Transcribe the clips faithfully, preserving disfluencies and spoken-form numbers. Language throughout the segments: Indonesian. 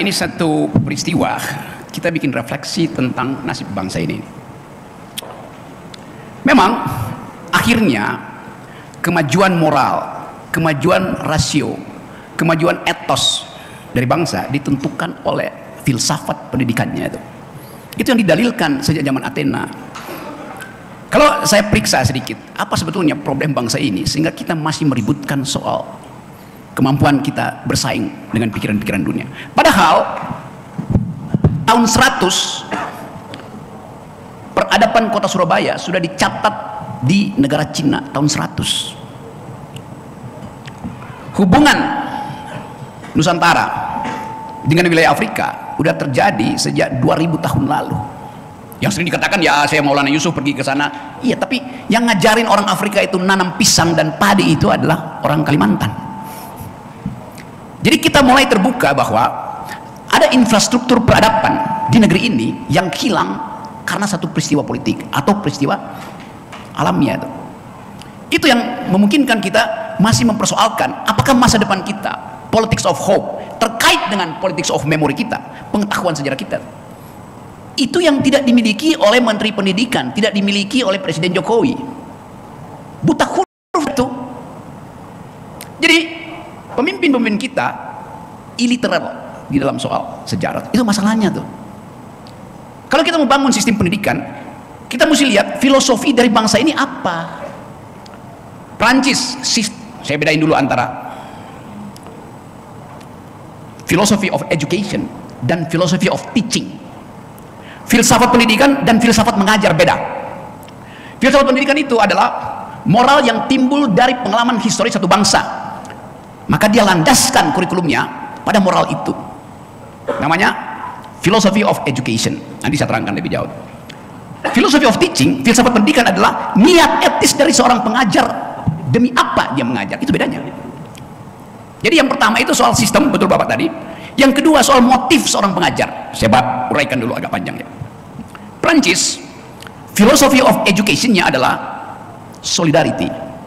ini satu peristiwa, kita bikin refleksi tentang nasib bangsa ini. Memang akhirnya kemajuan moral, kemajuan rasio, kemajuan etos dari bangsa ditentukan oleh filsafat pendidikannya itu. Itu yang didalilkan sejak zaman Athena. Kalau saya periksa sedikit, apa sebetulnya problem bangsa ini sehingga kita masih meributkan soal kemampuan kita bersaing dengan pikiran-pikiran dunia. Padahal tahun seratus peradaban kota Surabaya sudah dicatat di negara Cina tahun seratus. Hubungan Nusantara dengan wilayah Afrika sudah terjadi sejak dua ribu tahun lalu. Yang sering dikatakan, ya saya Maulana Yusuf pergi ke sana. Iya, tapi yang ngajarin orang Afrika itu nanam pisang dan padi itu adalah orang Kalimantan. Jadi kita mulai terbuka bahwa ada infrastruktur peradaban di negeri ini yang hilang karena satu peristiwa politik atau peristiwa alamnya itu. Itu yang memungkinkan kita masih mempersoalkan apakah masa depan kita, politics of hope, terkait dengan politics of memory kita, pengetahuan sejarah kita, itu yang tidak dimiliki oleh Menteri Pendidikan, tidak dimiliki oleh Presiden Jokowi. Buta huruf itu. Jadi pemimpin-pemimpin kita illiterate di dalam soal sejarah. Itu masalahnya tuh. Kalau kita membangun sistem pendidikan, kita mesti lihat filosofi dari bangsa ini apa. Prancis, saya bedain dulu antara philosophy of education dan philosophy of teaching. Filsafat pendidikan dan filsafat mengajar beda. Filsafat pendidikan itu adalah moral yang timbul dari pengalaman historis satu bangsa. Maka dia landaskan kurikulumnya pada moral itu. Namanya philosophy of education. Nanti saya terangkan lebih jauh. Philosophy of teaching, filsafat pendidikan adalah niat etis dari seorang pengajar. Demi apa dia mengajar? Itu bedanya. Jadi yang pertama itu soal sistem, betul Bapak tadi. Yang kedua soal motif seorang pengajar. Saya uraikan dulu agak panjang ya. Prancis, philosophy of education-nya adalah solidarity.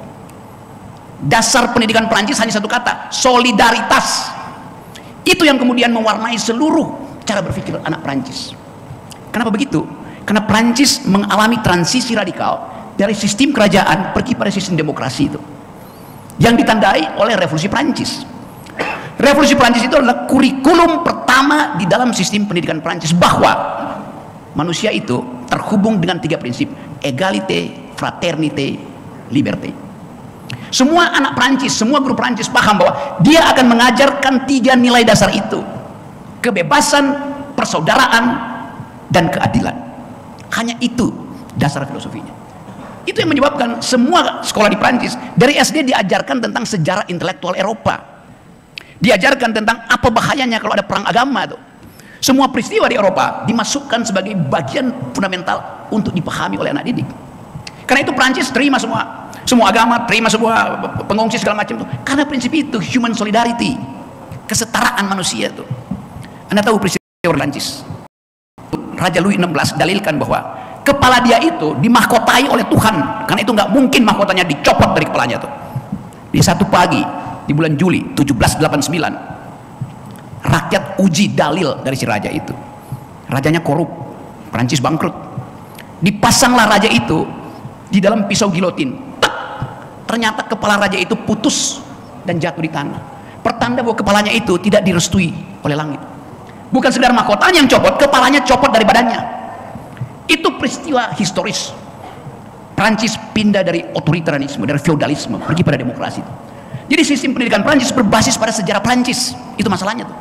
Dasar pendidikan Prancis hanya satu kata, solidaritas. Itu yang kemudian mewarnai seluruh cara berpikir anak Prancis. Kenapa begitu? Karena Prancis mengalami transisi radikal dari sistem kerajaan pergi pada sistem demokrasi itu, yang ditandai oleh revolusi Prancis. Revolusi Prancis itu adalah kurikulum pertama di dalam sistem pendidikan Prancis, bahwa manusia itu terhubung dengan tiga prinsip: egalite, fraternite, liberté. Semua anak Prancis, semua guru Prancis paham bahwa dia akan mengajarkan tiga nilai dasar itu: kebebasan, persaudaraan, dan keadilan. Hanya itu dasar filosofinya. Itu yang menyebabkan semua sekolah di Prancis dari S D diajarkan tentang sejarah intelektual Eropa. Diajarkan tentang apa bahayanya kalau ada perang agama tuh. Semua peristiwa di Eropa dimasukkan sebagai bagian fundamental untuk dipahami oleh anak didik. Karena itu Prancis terima semua semua agama, terima semua pengungsi segala macam tuh. Karena prinsip itu human solidarity, kesetaraan manusia tuh. Anda tahu peristiwa Prancis? Raja Louis enam belas dalilkan bahwa kepala dia itu dimahkotai oleh Tuhan, karena itu nggak mungkin mahkotanya dicopot dari kepalanya tuh. Di satu pagi di bulan Juli tujuh belas delapan puluh sembilan, rakyat uji dalil dari si raja itu. Rajanya korup, Prancis bangkrut. Dipasanglah raja itu di dalam pisau gilotin. Tek! Ternyata kepala raja itu putus dan jatuh di tanah. Pertanda bahwa kepalanya itu tidak direstui oleh langit. Bukan sekedar mahkotanya yang copot, kepalanya copot dari badannya. Itu peristiwa historis. Prancis pindah dari otoritarianisme, dari feodalisme, pergi pada demokrasi. Jadi sistem pendidikan Prancis berbasis pada sejarah Prancis. Itu masalahnya tuh.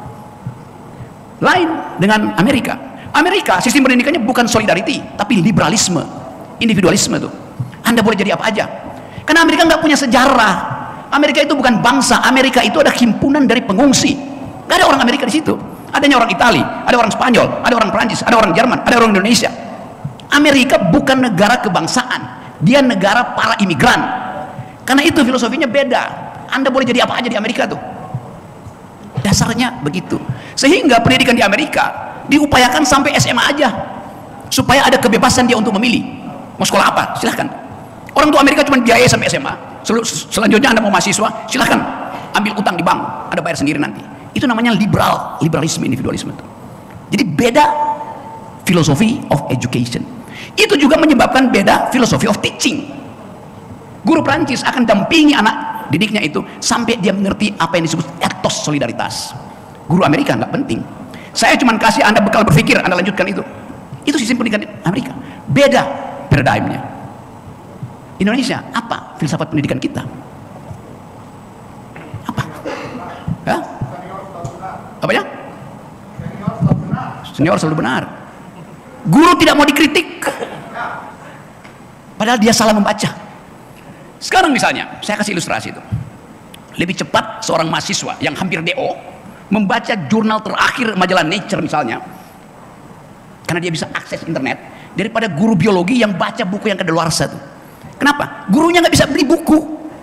Lain dengan Amerika. Amerika sistem pendidikannya bukan solidarity, tapi liberalisme, individualisme tuh. Anda boleh jadi apa aja. Karena Amerika nggak punya sejarah. Amerika itu bukan bangsa. Amerika itu ada himpunan dari pengungsi. Nggak ada orang Amerika di situ. Adanya orang Itali, ada orang Spanyol, ada orang Prancis, ada orang Jerman, ada orang Indonesia. Amerika bukan negara kebangsaan, dia negara para imigran. Karena itu filosofinya beda. Anda boleh jadi apa aja di Amerika tuh. Dasarnya begitu. Sehingga pendidikan di Amerika diupayakan sampai S M A aja, supaya ada kebebasan dia untuk memilih mau sekolah apa, silahkan. Orang tua Amerika cuma biaya sampai S M A. Sel selanjutnya Anda mau mahasiswa, silahkan ambil utang di bank, Anda bayar sendiri nanti. Itu namanya liberal, liberalisme, individualisme itu. Jadi beda philosophy of education. Itu juga menyebabkan beda philosophy of teaching. Guru Prancis akan dampingi anak didiknya itu sampai dia mengerti apa yang disebut etos solidaritas. Guru Amerika nggak penting. Saya cuma kasih Anda bekal berpikir, Anda lanjutkan itu. Itu sistem pendidikan Amerika. Beda paradigmnya. Indonesia, apa filsafat pendidikan kita? Apa? Ya? Apa ya? Senior selalu benar. Guru tidak mau dikritik, padahal dia salah membaca. Sekarang misalnya, saya kasih ilustrasi itu. Lebih cepat seorang mahasiswa yang hampir D O membaca jurnal terakhir majalah Nature misalnya, karena dia bisa akses internet, daripada guru biologi yang baca buku yang kadaluarsa itu. Kenapa? Gurunya nggak bisa beli buku.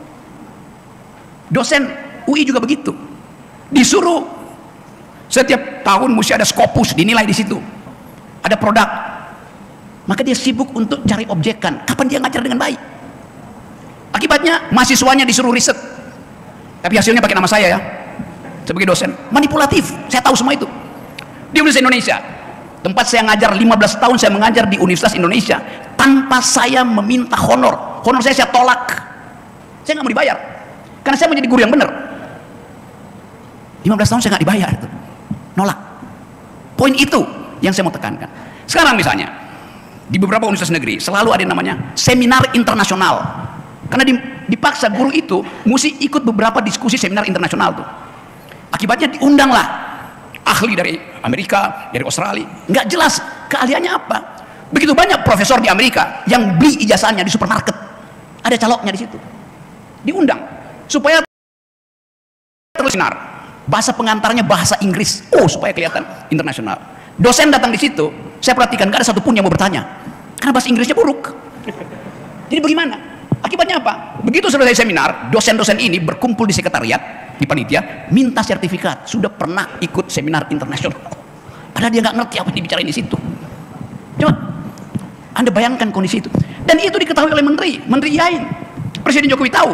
Dosen U I juga begitu. Disuruh setiap tahun mesti ada Scopus dinilai di situ. Ada produk. Maka dia sibuk untuk cari objekan. Kapan dia ngajar dengan baik? Akibatnya mahasiswanya disuruh riset. Tapi hasilnya pakai nama saya ya. Sebagai dosen. Manipulatif. Saya tahu semua itu. Di Universitas Indonesia. Tempat saya ngajar lima belas tahun, saya mengajar di Universitas Indonesia tanpa saya meminta honor. Honor saya saya tolak. Saya nggak mau dibayar. Karena saya menjadi guru yang benar. lima belas tahun saya nggak dibayar itu. Nolak. Poin itu yang saya mau tekankan. Sekarang misalnya di beberapa universitas negeri selalu ada yang namanya seminar internasional. Karena dipaksa guru itu mesti ikut beberapa diskusi seminar internasional tuh. Akibatnya diundanglah ahli dari Amerika, dari Australia, nggak jelas keahliannya apa. Begitu banyak profesor di Amerika yang beli ijazahnya di supermarket, ada caloknya di situ, diundang supaya terus sinar. Bahasa pengantarnya bahasa Inggris, oh supaya kelihatan internasional. Dosen datang di situ, saya perhatikan nggak ada satupun yang mau bertanya, karena bahasa Inggrisnya buruk. Jadi bagaimana? Akibatnya apa? Begitu selesai seminar, dosen-dosen ini berkumpul di sekretariat, di panitia, minta sertifikat sudah pernah ikut seminar internasional. Padahal dia nggak ngerti apa yang dibicarain di situ. Coba Anda bayangkan kondisi itu. Dan itu diketahui oleh menteri, menteri Yain. Presiden Jokowi tahu.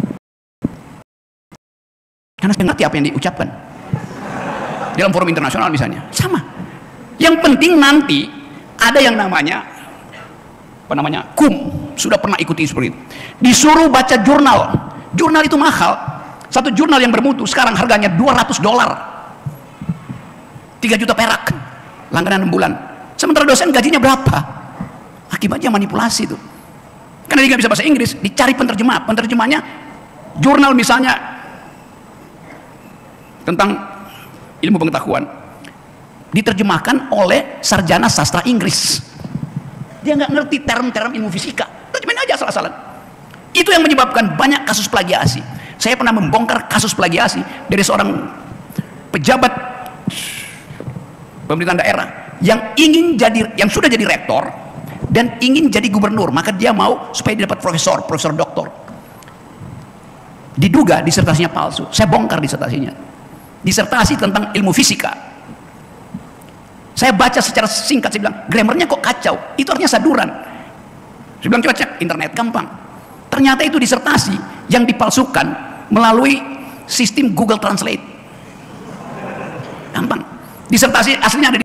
Karena saya ngerti apa yang diucapkan dalam forum internasional misalnya. Sama. Yang penting nanti ada yang namanya apa namanya K U M, sudah pernah ikuti seperti itu. Disuruh baca jurnal. Jurnal itu mahal. Satu jurnal yang bermutu sekarang harganya dua ratus dolar. tiga juta perak. Langganan enam bulan. Sementara dosen gajinya berapa? Akibatnya manipulasi itu. Karena dia nggak bisa bahasa Inggris, dicari penerjemah. Penerjemahnya jurnal misalnya tentang ilmu pengetahuan diterjemahkan oleh sarjana sastra Inggris. Dia nggak ngerti term-term ilmu fisika, terjemahin aja asal-asalan. Itu yang menyebabkan banyak kasus plagiasi. Saya pernah membongkar kasus plagiasi dari seorang pejabat pemerintahan daerah yang ingin jadi, yang sudah jadi rektor dan ingin jadi gubernur, maka dia mau supaya dia dapat profesor, profesor doktor. Diduga disertasinya palsu. Saya bongkar disertasinya. Disertasi tentang ilmu fisika. Saya baca secara singkat, saya bilang grammarnya kok kacau, itu artinya saduran. Saya bilang coba cek internet, gampang. Ternyata itu disertasi yang dipalsukan melalui sistem Google Translate. Gampang. Disertasi aslinya ada di